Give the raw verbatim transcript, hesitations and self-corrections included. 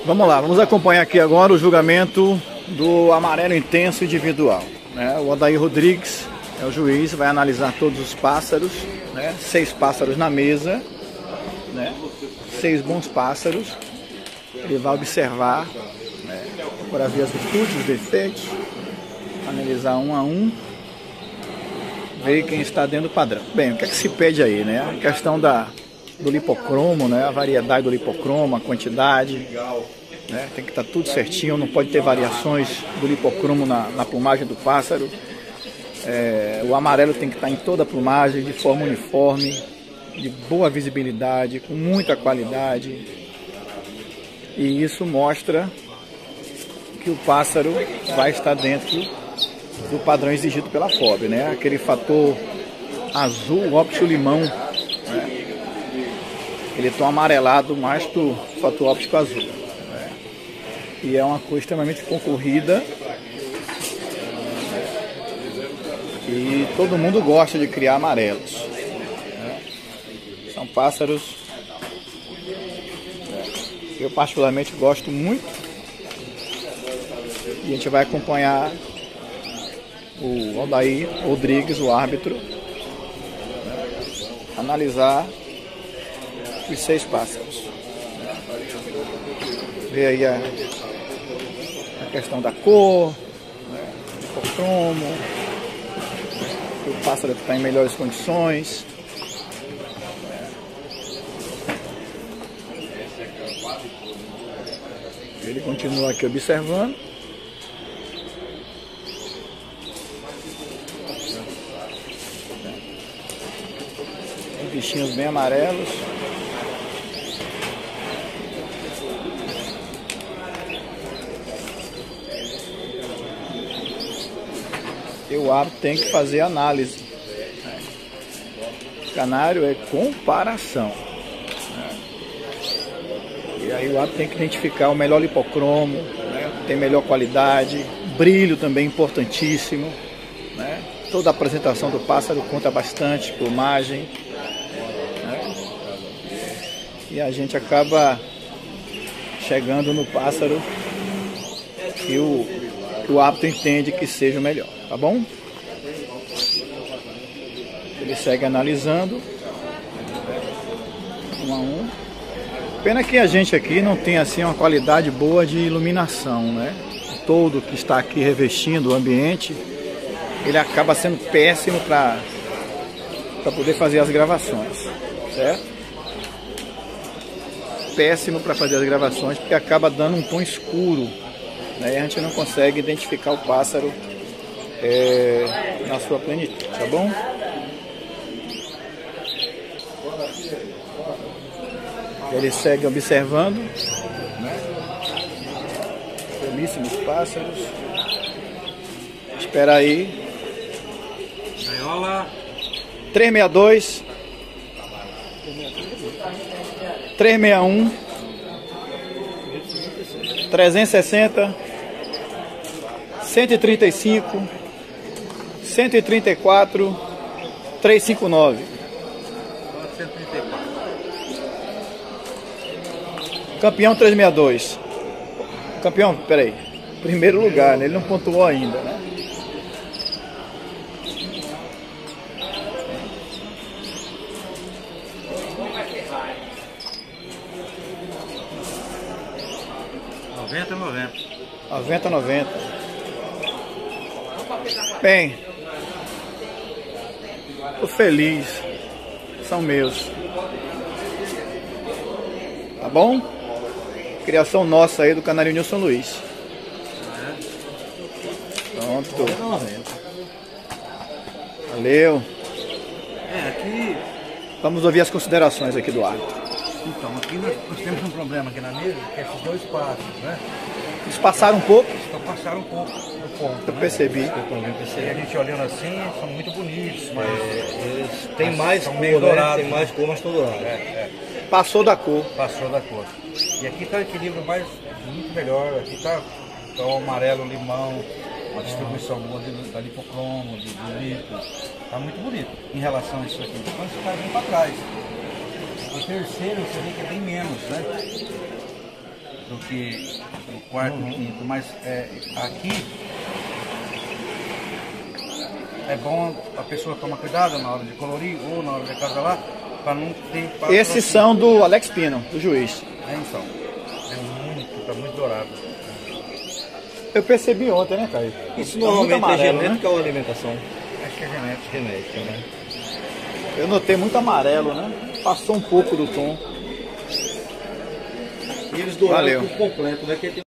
Vamos lá, vamos acompanhar aqui agora o julgamento do amarelo intenso individual, né? O Odair Rodrigues é o juiz, vai analisar todos os pássaros, né? Seis pássaros na mesa, né? Seis bons pássaros. Ele vai observar, né? Para ver as virtudes, os defeitos, analisar um a um, ver quem está dentro do padrão. Bem, o que é que se pede aí, né? A questão da, do lipocromo, né? A variedade do lipocromo, a quantidade, né? Tem que estar tudo certinho, não pode ter variações do lipocromo na, na plumagem do pássaro. É, o amarelo tem que estar em toda a plumagem, de forma uniforme, de boa visibilidade, com muita qualidade. E isso mostra que o pássaro vai estar dentro do padrão exigido pela F O B, né? Aquele fator azul, óptico limão, né? Ele é tão amarelado mais que o fator óptico azul, né? E é uma coisa extremamente concorrida. E todo mundo gosta de criar amarelos, né? São pássaros, né? Eu particularmente gosto muito. E a gente vai acompanhar o Odair Rodrigues, o árbitro, né? Analisar os seis pássaros, né? Ver aí a, a questão da cor, né? O cromo, o pássaro está em melhores condições. Ele continua aqui observando. Os bichinhos bem amarelos. E o árbitro tem que fazer análise. O canário é comparação. E aí o árbitro tem que identificar o melhor lipocromo, né? Tem melhor qualidade, brilho também importantíssimo, né? Toda a apresentação do pássaro conta bastante, plumagem, né? E a gente acaba chegando no pássaro que o, que o árbitro entende que seja o melhor, tá bom? Ele segue analisando um a um. Pena que a gente aqui não tem assim uma qualidade boa de iluminação, né? O toldo que está aqui revestindo o ambiente, ele acaba sendo péssimo para para poder fazer as gravações, certo? Péssimo para fazer as gravações porque acaba dando um tom escuro, né? E a gente não consegue identificar o pássaro é, na sua plenitude, tá bom? Ele segue observando, né? Belíssimos pássaros. Espera aí. Gaiola. trezentos e sessenta e dois. trezentos e sessenta e um. trezentos e sessenta. cento e trinta e cinco. cento e trinta e quatro. trezentos e cinquenta e nove. cento e trinta e quatro. Campeão trezentos e sessenta e dois. Campeão, peraí. Primeiro lugar, né? Ele não pontuou ainda, né? noventa, noventa. noventa, noventa. Bem, tô feliz. São meus. Tá bom? Criação nossa aí do Canário Nilson Luiz. Pronto. Valeu. É, aqui... Vamos ouvir as considerações aqui do árbitro. Então, aqui nós, nós temos um problema aqui na mesa, que é esses dois passos, né? Eles passaram um pouco? Eles passaram um pouco do ponto. Eu né? percebi. E a gente olhando assim, são muito bonitos, mas... É, eles têm mais são cor, meio né? dourados. Tem mais cor, mas estão dourados. É, é. Passou da cor. Passou da cor. E aqui está o equilíbrio mais, muito melhor. Aqui está tá o amarelo, limão, uma distribuição boa de, da lipocromo, de, de lipo. Está muito bonito em relação a isso aqui. Quando você vai bem para trás. O terceiro você vê que é bem menos, né? Do que o quarto e o quinto, mas é, aqui é bom a pessoa tomar cuidado na hora de colorir ou na hora de acasalar, para não ter... Pra Esses são do Alex Pino, do Juiz. É, então, é muito, tá muito dourado. Eu percebi ontem, né, Caio? Isso Tá normalmente muito amarelo, é genética ou alimentação? Acho que é genético. Genética, né? Eu notei muito amarelo, né? Passou um pouco do tom. E eles douraram Valeu. por completo, né? Que tem